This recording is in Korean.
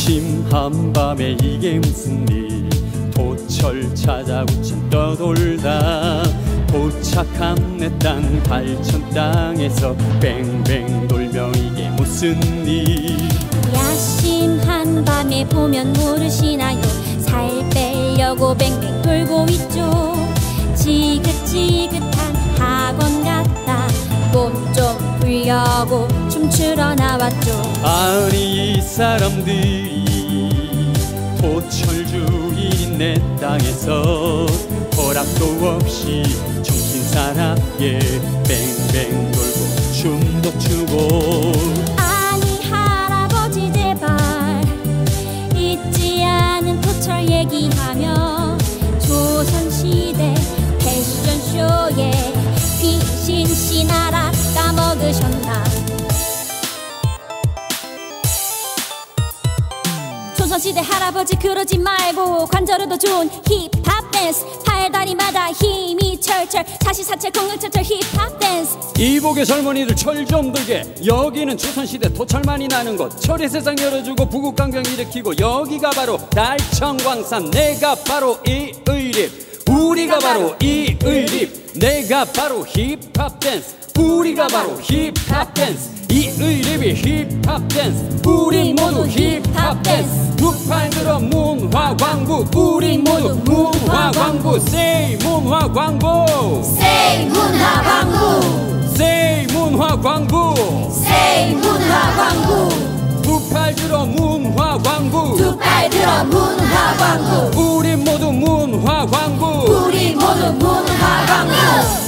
야심 한밤에 이게 무슨 일. 도철 찾아 우천 떠돌다 도착한 내 땅 달천 땅에서 뱅뱅 돌며 이게 무슨 일. 야심 한밤에 보면 모르시나요? 살 빼려고 뱅뱅 돌고 있죠. 지긋지긋한 학원 갔다 몸 좀 풀려고 춤추러 나왔죠. 아니 이 사람들이 도철 주인인 내 땅에서 허락도 없이 정신사납게 뱅뱅 돌고 춤도 추고. 아니 할아버지 제발 잊지 않은 도철 얘기하며 조선시대 패션쇼에 귀신씨 나라 까먹으셨나. 조선시대 할아버지 그러지 말고 관절에도 좋은 힙합 댄스. 팔다리마다 힘이 철철 사시사철 공격철철 힙합 댄스. 이복의 젊은이들 철 좀 들게. 여기는 조선시대 도철만이 나는 곳. 철의 세상 열어주고 부국강병 일으키고. 여기가 바로 달천광산. 내가 바로 이의립. 우리가 바로 이의립. 내가 바로 힙합 댄스. 우리가 바로 힙합 댄스. 이의립이 힙합 댄스. 우리 모두 힙합 댄스. 두 팔 들어 문화광부. 우리 모두 문화광부. Say 문화광부. Say 문화광부. Say 문화광부. Say 문화광부. 두 팔 들어 문화광부. 두 팔 들어 문화광부. 우리 모두 문화광부. 우리 모두 문화광부.